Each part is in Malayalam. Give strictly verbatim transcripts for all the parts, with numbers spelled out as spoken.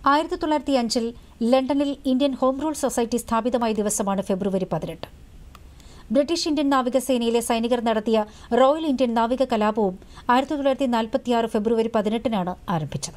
ആയിരത്തി തൊള്ളായിരത്തി അഞ്ചിൽ ലണ്ടനിൽ ഇന്ത്യൻ ഹോം റൂൾ സൊസൈറ്റി സ്ഥാപിതമായ ദിവസമാണ് ഫെബ്രുവരി പതിനെട്ട്. ബ്രിട്ടീഷ് ഇന്ത്യൻ നാവികസേനയിലെ സൈനികർ നടത്തിയ റോയൽ ഇന്ത്യൻ നാവിക കലാപവും ആയിരത്തി തൊള്ളായിരത്തി നാൽപ്പത്തിയാറ് ഫെബ്രുവരി പതിനെട്ടിനാണ് ആരംഭിച്ചത്.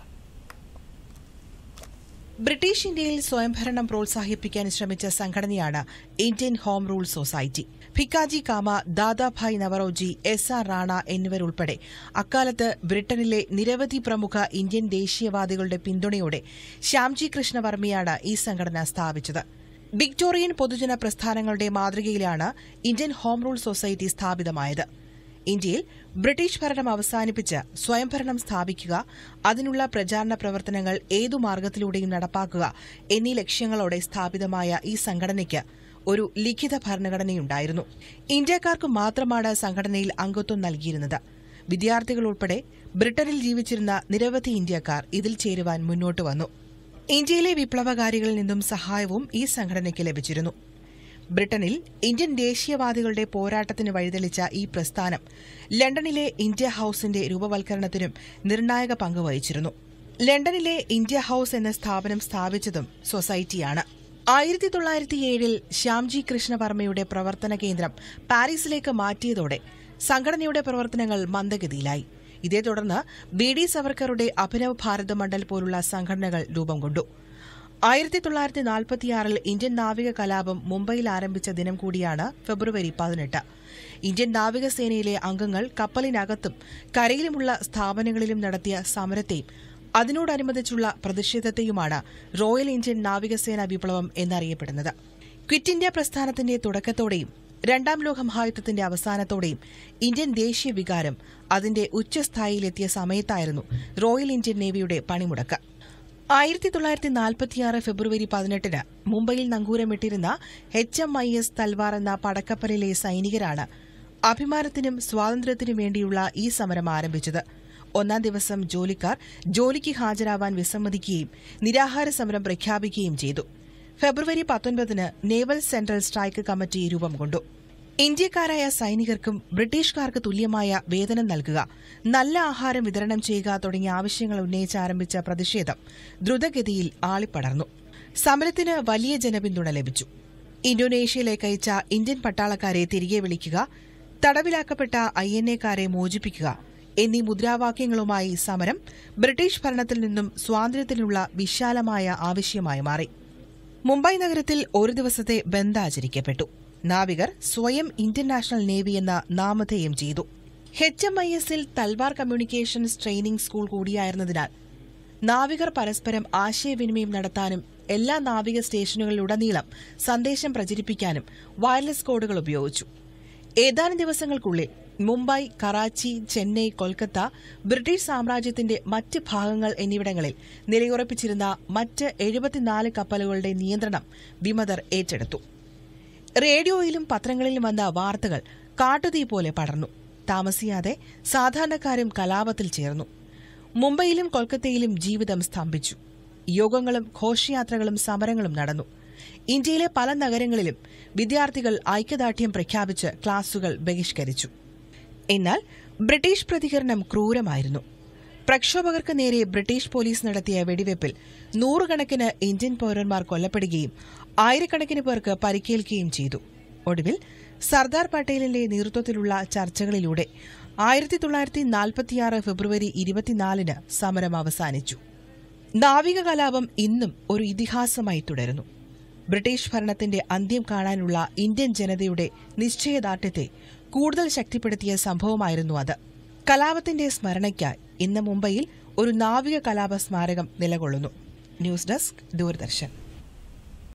ബ്രിട്ടീഷ് ഇന്ത്യയിൽ സ്വയംഭരണം പ്രോത്സാഹിപ്പിക്കാൻ ശ്രമിച്ച സംഘടനയാണ് Indian home rule society. Bhikaji Cama, Dadabhai Naoroji, S R Rana എന്നിവരുൾപ്പെടെ അക്കാലത്ത് ബ്രിട്ടനിലെ നിരവധി പ്രമുഖ ഇന്ത്യൻ ദേശീയവാദികളുടെ പിന്തുണയോടെ ശ്യാംജി കൃഷ്ണവർമ്മയാണ് ഈ സംഘടന സ്ഥാപിച്ചത്. വിക്ടോറിയൻ പൊതുജന പ്രസ്ഥാനങ്ങളുടെ മാതൃകയിലാണ് ഇന്ത്യൻ ഹോം റൂൾ സൊസൈറ്റി സ്ഥാപിതമായത്. ഇന്ത്യയിൽ ബ്രിട്ടീഷ് ഭരണം അവസാനിപ്പിച്ച് സ്വയംഭരണം സ്ഥാപിക്കുക, അതിനുള്ള പ്രചാരണ പ്രവർത്തനങ്ങൾ ഏതു മാർഗത്തിലൂടെയും നടപ്പാക്കുക എന്നീ ലക്ഷ്യങ്ങളോടെ സ്ഥാപിതമായ ഈ സംഘടനയ്ക്ക് ഒരു ലിഖിത ഭരണഘടനയുണ്ടായിരുന്നു. ഇന്ത്യക്കാർക്ക് മാത്രമാണ് സംഘടനയിൽ അംഗത്വം നൽകിയിരുന്നത്. വിദ്യാർത്ഥികൾ ഉൾപ്പെടെ ബ്രിട്ടനിൽ ജീവിച്ചിരുന്ന നിരവധി ഇന്ത്യക്കാർ ഇതിൽ ചേരുവാൻ മുന്നോട്ട് വന്നു. ഇന്ത്യയിലെ വിപ്ലവകാരികളിൽ നിന്നും സഹായവും ഈ സംഘടനയ്ക്ക് ലഭിച്ചിരുന്നു. ബ്രിട്ടനിൽ ഇന്ത്യൻ ദേശീയവാദികളുടെ പോരാട്ടത്തിന് വഴിതെളിച്ച ഈ പ്രസ്ഥാനം ലണ്ടനിലെ ഇന്ത്യ ഹൌസിന്റെ രൂപവൽക്കരണത്തിനും നിർണായക പങ്ക് വഹിച്ചിരുന്നു. ലണ്ടനിലെ ഇന്ത്യ ഹൌസ് എന്ന സ്ഥാപനം സ്ഥാപിച്ചതും സൊസൈറ്റിയാണ്. ആയിരത്തി തൊള്ളായിരത്തി ഏഴിൽ ശ്യാംജി കൃഷ്ണവർമ്മയുടെ പ്രവർത്തന കേന്ദ്രം പാരീസിലേക്ക് മാറ്റിയതോടെ സംഘടനയുടെ പ്രവർത്തനങ്ങൾ മന്ദഗതിയിലായി. ഇതേ തുടർന്ന് വി ഡി സവർക്കറുടെ അഭിനവ് ഭാരത് മണ്ഡൽ പോലുള്ള സംഘടനകൾ രൂപം കൊണ്ടു. ആയിരത്തി തൊള്ളായിരത്തി നാൽപ്പത്തിയാറിൽ ഇന്ത്യൻ നാവിക കലാപം മുംബൈയിൽ ആരംഭിച്ച ദിനം കൂടിയാണ് ഫെബ്രുവരി പതിനെട്ട്. ഇന്ത്യൻ നാവികസേനയിലെ അംഗങ്ങൾ കപ്പലിനകത്തും കരയിലുമുള്ള സ്ഥാപനങ്ങളിലും നടത്തിയ സമരത്തെയും അതിനോടനുബന്ധിച്ചുള്ള പ്രതിഷേധത്തെയുമാണ് റോയൽ ഇന്ത്യൻ നാവികസേന വിപ്ലവം എന്നറിയപ്പെടുന്നത്. ക്വിറ്റ് ഇന്ത്യ പ്രസ്ഥാനത്തിന്റെ തുടക്കത്തോടെയും രണ്ടാം ലോകമഹായുദ്ധത്തിന്റെ അവസാനത്തോടെയും ഇന്ത്യൻ ദേശീയ വികാരം അതിന്റെ ഉച്ചസ്ഥായിയിലെത്തിയ സമയത്തായിരുന്നു റോയൽ ഇന്ത്യൻ നേവിയുടെ പണിമുടക്ക്. ആയിരത്തി തൊള്ളായിരത്തി നാൽപ്പത്തിയാറ് ഫെബ്രുവരി പതിനെട്ടിന് മുംബൈയിൽ നങ്കൂരമിട്ടിരുന്ന H M I S Talwar എന്ന പടക്കപ്പലിലെ സൈനികരാണ് അഭിമാനത്തിനും സ്വാതന്ത്ര്യത്തിനും വേണ്ടിയുള്ള ഈ സമരം ആരംഭിച്ചത്. ഒന്നാം ദിവസം ജോലിക്കാർ ജോലിക്ക് ഹാജരാവാൻ വിസമ്മതിക്കുകയും നിരാഹാര സമരം പ്രഖ്യാപിക്കുകയും ചെയ്തു. ഫെബ്രുവരി പത്തൊൻപതിന് നേവൽ സെൻട്രൽ സ്ട്രൈക്ക് കമ്മിറ്റി രൂപം കൊണ്ടു. ഇന്ത്യക്കാരായ സൈനികർക്കും ബ്രിട്ടീഷുകാർക്ക് തുല്യമായ വേതനം നൽകുക, നല്ല ആഹാരം വിതരണം ചെയ്യുക തുടങ്ങിയ ആവശ്യങ്ങൾ ഉന്നയിച്ച് ആരംഭിച്ച പ്രതിഷേധം ദ്രുതഗതിയിൽ ആളിപ്പടർന്നു. സമരത്തിന് വലിയ ജനപിന്തുണ ലഭിച്ചു. ഇന്തോനേഷ്യയിലേക്ക് അയച്ച ഇന്ത്യൻ പട്ടാളക്കാരെ തിരികെ വിളിക്കുക, തടവിലാക്കപ്പെട്ട ഐ എൻ എക്കാരെ മോചിപ്പിക്കുക എന്നീ മുദ്രാവാക്യങ്ങളുമായി സമരം ബ്രിട്ടീഷ് ഭരണത്തിൽ നിന്നും സ്വാതന്ത്ര്യത്തിനുള്ള വിശാലമായ ആവശ്യമായി മാറി. മുംബൈ നഗരത്തിൽ ഒരു ദിവസത്തെ ബന്ദ് ആചരിക്കപ്പെട്ടു. നാവികർ സ്വയം ഇന്ത്യൻ നാഷണൽ നേവി എന്ന നാമധേയം ചെയ്തു. എച്ച് എം ഐ എസിൽ തൽവാർ കമ്മ്യൂണിക്കേഷൻസ് ട്രെയിനിംഗ് സ്കൂൾ കൂടിയായിരുന്നതിനാൽ നാവികർ പരസ്പരം ആശയവിനിമയം നടത്താനും എല്ലാ നാവിക സ്റ്റേഷനുകളിലുടനീളം സന്ദേശം പ്രചരിപ്പിക്കാനും വയർലെസ് കോഡുകൾ ഉപയോഗിച്ചു. ഏതാനും ദിവസങ്ങൾക്കുള്ളിൽ മുംബൈ, കറാച്ചി, ചെന്നൈ, കൊൽക്കത്ത, ബ്രിട്ടീഷ് സാമ്രാജ്യത്തിന്റെ മറ്റ് ഭാഗങ്ങൾ എന്നിവിടങ്ങളിൽ നിലയുറപ്പിച്ചിരുന്ന മറ്റ് എഴുപത്തിനാല് കപ്പലുകളുടെ നിയന്ത്രണം വിമതർ ഏറ്റെടുത്തു. റേഡിയോയിലും പത്രങ്ങളിലും വന്ന വാർത്തകൾ കാട്ടുതീ പോലെ പടർന്നു. താമസിയാതെ സാധാരണക്കാരും കലാപത്തിൽ ചേർന്നു. മുംബൈയിലും കൊൽക്കത്തയിലും ജീവിതം സ്തംഭിച്ചു. യോഗങ്ങളും ഘോഷയാത്രകളും സമരങ്ങളും നടന്നു. ഇന്ത്യയിലെ പല നഗരങ്ങളിലും വിദ്യാർത്ഥികൾ ഐക്യദാർഢ്യം പ്രഖ്യാപിച്ച് ക്ലാസുകൾ ബഹിഷ്കരിച്ചു. എന്നാൽ ബ്രിട്ടീഷ് പ്രതികരണം ക്രൂരമായിരുന്നു. പ്രക്ഷോഭകർക്ക് നേരെ ബ്രിട്ടീഷ് പോലീസ് നടത്തിയ വെടിവയ്പിൽ നൂറുകണക്കിന് ഇന്ത്യൻ പൌരന്മാർ കൊല്ലപ്പെടുകയും ആയിരക്കണക്കിന് പേർക്ക് പരിക്കേൽക്കുകയും ചെയ്തു. ഒടുവിൽ സർദാർ പട്ടേലിന്റെ നേതൃത്വത്തിലുള്ള ചർച്ചകളിലൂടെ ആയിരത്തി തൊള്ളായിരത്തി നാൽപ്പത്തിയാറ് ഫെബ്രുവരി ഇരുപത്തിനാലിന് സമരം അവസാനിച്ചു. നാവിക കലാപം ഇന്നും ഒരു ഇതിഹാസമായി തുടരുന്നു. ബ്രിട്ടീഷ് ഭരണത്തിന്റെ അന്ത്യം കാണാനുള്ള ഇന്ത്യൻ ജനതയുടെ നിശ്ചയദാർഢ്യത്തെ കൂടുതൽ ശക്തിപ്പെടുത്തിയ സംഭവമായിരുന്നു അത്. കലാപത്തിന്റെ സ്മരണയ്ക്കായി ഇന്ന് മുംബൈയിൽ ഒരു നാവിക കലാപ സ്മാരകം നിലകൊള്ളുന്നു. News desk, Doordarshan.